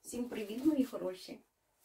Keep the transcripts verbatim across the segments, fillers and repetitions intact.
Всім привіт, мої хороші!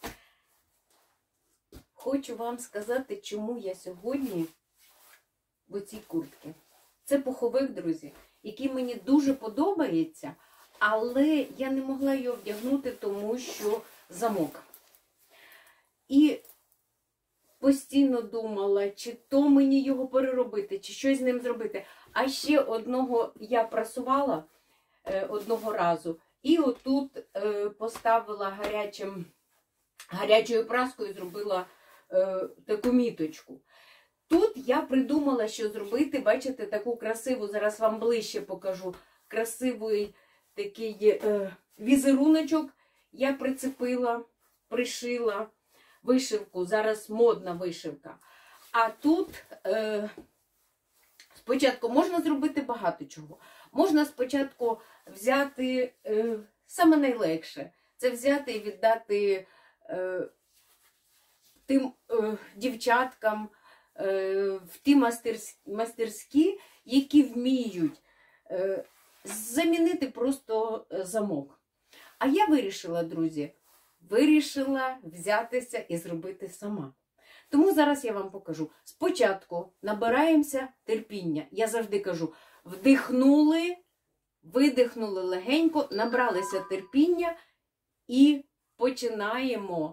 Хочу вам сказати, чому я сьогодні в цій куртці. Це пуховик, друзі, який мені дуже подобається, але я не могла його вдягнути, тому що замок. І постійно думала, чи то мені його переробити, чи щось з ним зробити. А ще одного я прасувала е, одного разу. І отут е, поставила гарячим, гарячою праскою, зробила е, таку міточку. Тут я придумала, що зробити, бачите, таку красиву, зараз вам ближче покажу, красивий такий е, візеруночок. Я прицепила, пришила вишивку, зараз модна вишивка. А тут е, спочатку можна зробити багато чого. Можна спочатку взяти, е, саме найлегше, це взяти і віддати е, тим е, дівчаткам е, в ті мастерські, мастерські, які вміють е, замінити просто замок. А я вирішила, друзі, вирішила взятися і зробити сама. Тому зараз я вам покажу. Спочатку набираємося терпіння. Я завжди кажу, вдихнули, видихнули легенько, набралися терпіння і починаємо,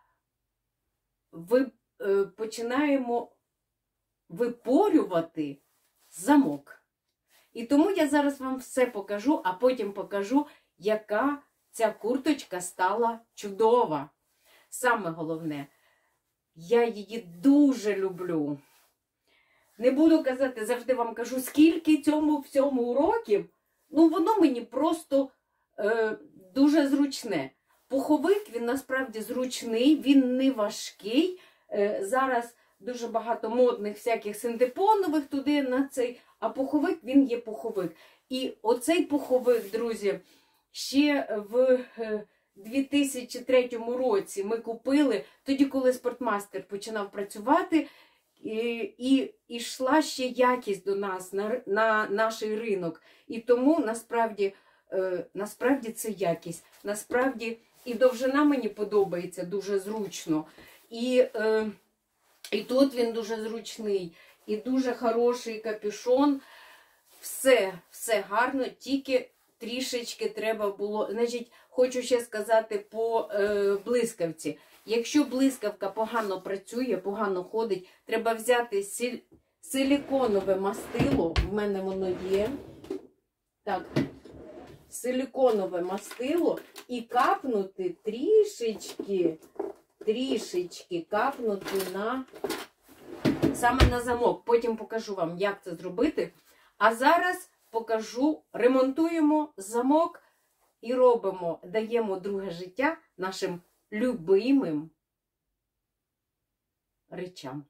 ви, е, починаємо випорювати замок. І тому я зараз вам все покажу, а потім покажу, яка ця курточка стала чудова. Саме головне, я її дуже люблю. Не буду казати, завжди вам кажу, скільки цьому всьому років, ну воно мені просто е, дуже зручне. Пуховик, він насправді зручний, він не важкий. Е, зараз дуже багато модних всяких синтепонових туди на цей, а пуховик, він є пуховик. І оцей пуховик, друзі, ще в дві тисячі третьому році ми купили, тоді, коли Спортмастер починав працювати, і, і йшла ще якість до нас на, на наш ринок. І тому, насправді, е, насправді це якість. Насправді і довжина мені подобається дуже зручно. І, е, і тут він дуже зручний, і дуже хороший капюшон. Все, все гарно, тільки трішечки треба було, значить, хочу ще сказати по е, блискавці. Якщо блискавка погано працює, погано ходить, треба взяти силь, силіконове мастило, в мене воно є, так, силіконове мастило і капнути трішечки, трішечки капнути на, саме на замок. Потім покажу вам, як це зробити. А зараз покажу, ремонтуємо замок і робимо, даємо друге життя нашим любимим речам.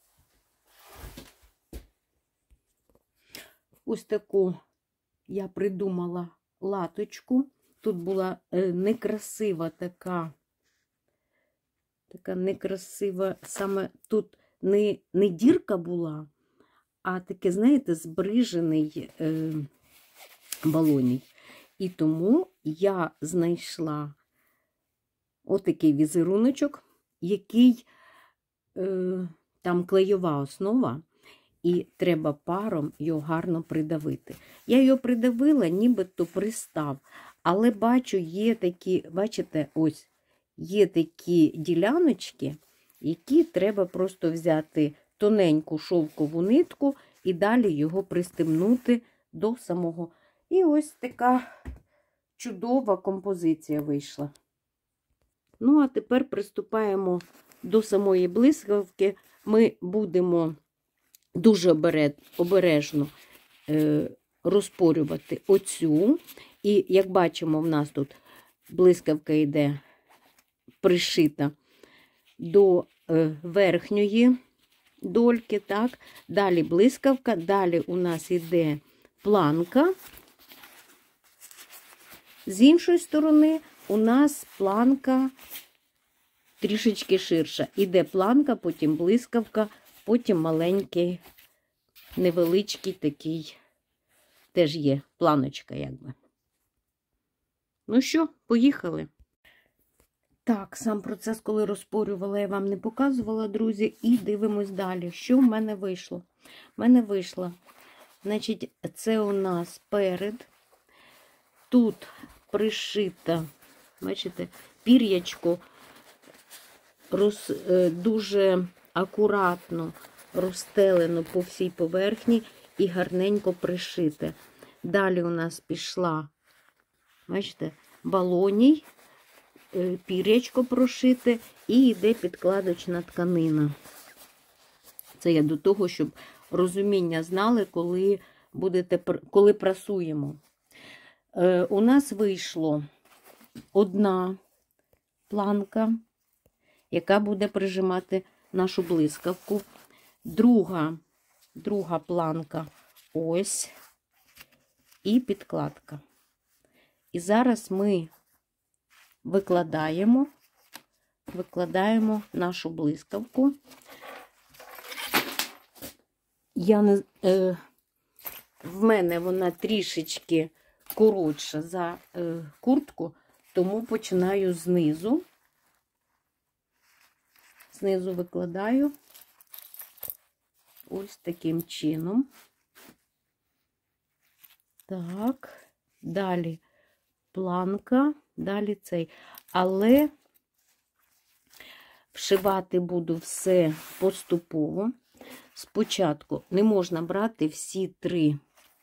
Ось таку я придумала латочку. Тут була е, некрасива така, така некрасива, саме тут не, не дірка була, а таке, знаєте, збрижений е, балоній. І тому я знайшла отакий візеруночок, який е, там клейова основа, і треба паром його гарно придавити. Я його придавила, нібито пристав, але бачу, є такі, бачите, ось, є такі діляночки, які треба просто взяти тоненьку шовкову нитку і далі його пристебнути до самого. І ось така чудова композиція вийшла. Ну, а тепер приступаємо до самої блискавки. Ми будемо дуже обережно розпорювати оцю. І, як бачимо, в нас тут блискавка йде пришита до верхньої дольки, так, далі блискавка, далі у нас йде планка, з іншої сторони у нас планка трішечки ширша. Іде планка, потім блискавка, потім маленький, невеличкий такий, теж є планочка, якби. Ну що, поїхали. Так, сам процес, коли розпорювала, я вам не показувала, друзі. І дивимось далі, що в мене вийшло. В мене вийшло, значить, це у нас перед. Тут пришита, бачите, пір'ячко роз, дуже акуратно розстелено по всій поверхні і гарненько пришите. Далі у нас пішла, бачите, балоній, пір'ячко прошите і йде підкладочна тканина. Це я до того, щоб розуміння знали, коли, будете, коли прасуємо. Е, у нас вийшло одна планка, яка буде прижимати нашу блискавку. Друга, друга планка ось і підкладка. І зараз ми викладаємо, викладаємо нашу блискавку. Я не, е, в мене вона трішечки коротша за е, куртку, тому починаю знизу. Знизу викладаю ось таким чином. Так, далі планка, далі цей. Але вшивати буду все поступово. Спочатку не можна брати всі три,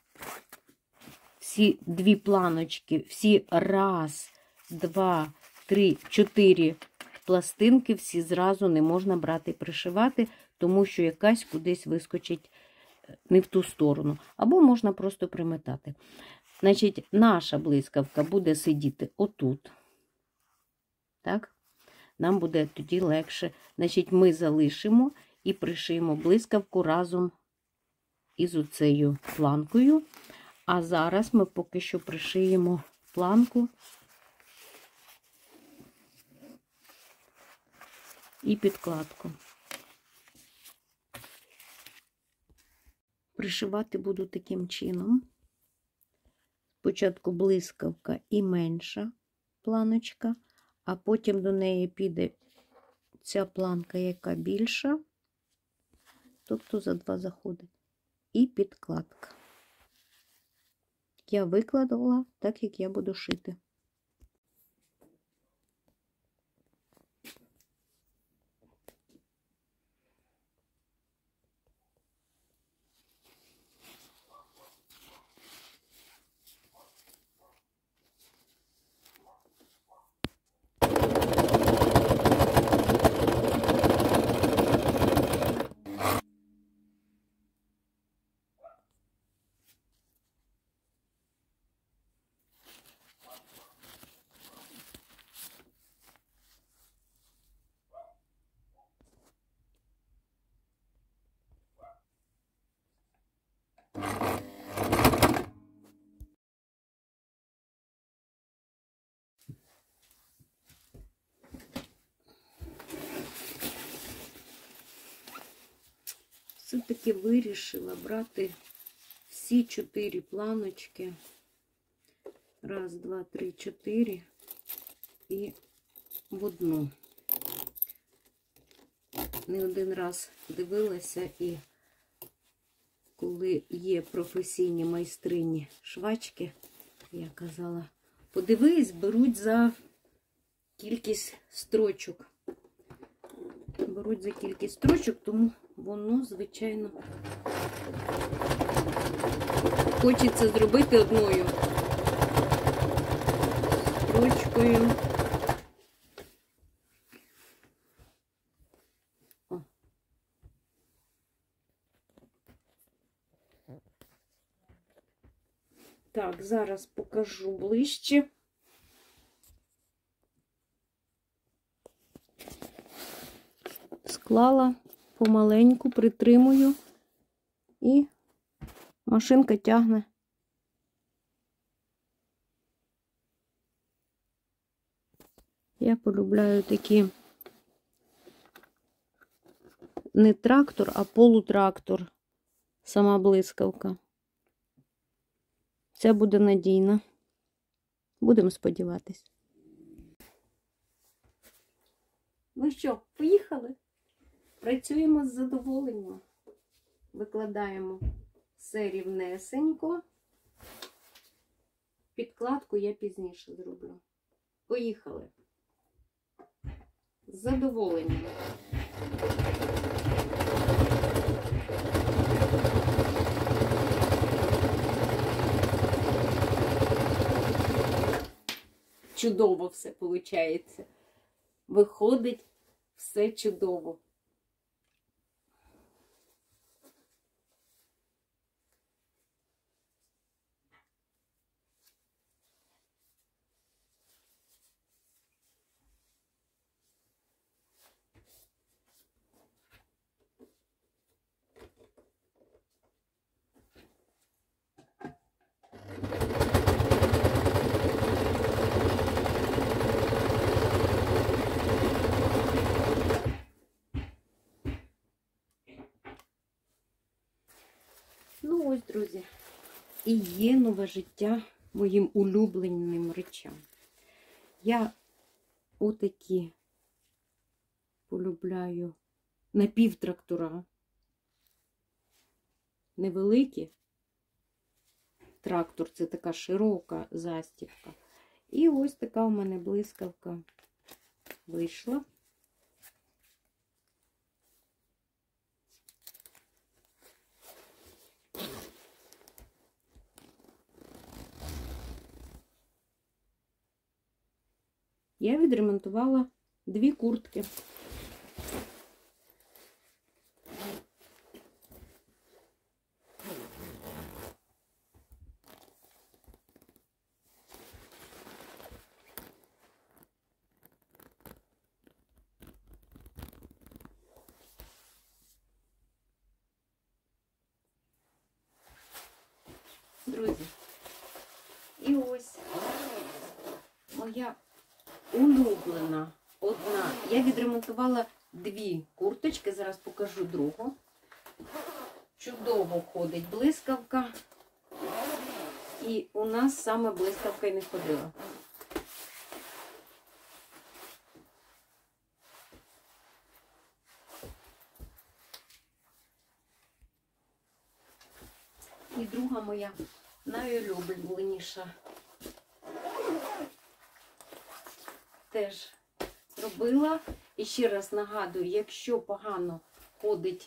всі дві планочки, всі раз, два, три, чотири пластинки, всі зразу не можна брати і пришивати, тому що якась кудись вискочить не в ту сторону. Або можна просто приметати. Значить, наша блискавка буде сидіти отут. Так? Нам буде тоді легше. Значить, ми залишимо і пришиємо блискавку разом із оцею планкою. А зараз ми поки що пришиємо планку і підкладку. Пришивати буду таким чином. Спочатку блискавка і менша планочка, а потім до неї піде ця планка, яка більша, тобто за два заходи, і підкладка. Я викладала так, як я буду шити. Все-таки вирішила брати всі чотири планочки. Раз, два, три, чотири. І в одну. Не один раз дивилася, і коли є професійні майстрині швачки, я казала, подивись, беруть за кількість строчок. Беруть за кількість строчок, тому воно, звичайно, хочеться зробити одною строчкою. О. Так, зараз покажу ближче. Склала помаленьку, притримую, і машинка тягне. Я полюбляю такі не трактор, а полутрактор, сама блискавка. Це буде надійно. Будемо сподіватись. Ну що, поїхали? Працюємо з задоволенням. Викладаємо все рівнесенько. Підкладку я пізніше зроблю. Поїхали. З задоволенням. Чудово все виходить. Виходить все чудово. Ну ось, друзі, і є нове життя моїм улюбленим речам. Я отакі полюбляю напівтрактора. Невеликі. Трактор – це така широка застібка. І ось така у мене блискавка вийшла. Я відремонтувала дві куртки. Друзі, і ось моя улюблена одна. Я відремонтувала дві курточки, зараз покажу другу. Чудово ходить блискавка. І у нас саме блискавка і не ходила. І друга моя найулюбленіша. Теж робила. І ще раз нагадую, якщо погано ходить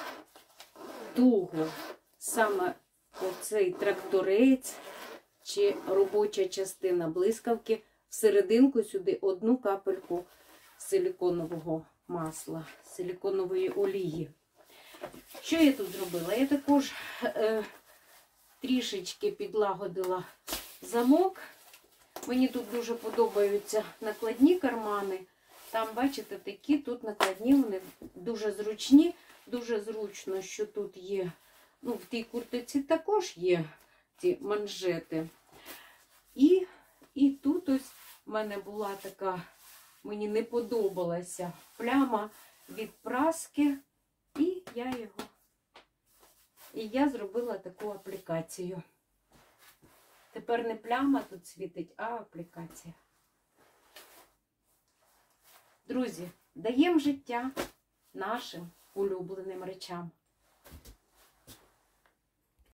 туго саме оцей тракторець чи робоча частина блискавки, всерединку сюди одну капельку силіконового масла, силіконової олії. Що я тут зробила? Я також е, трішечки підлагодила замок. Мені тут дуже подобаються накладні кармани. Там, бачите, такі тут накладні, вони дуже зручні. Дуже зручно, що тут є, ну, в тій куртиці також є ці манжети. І, і тут ось в мене була така, мені не подобалася пляма від праски. І я його, і я зробила таку аплікацію. Тепер не пляма тут світить, а аплікація. Друзі, даємо життя нашим улюбленим речам.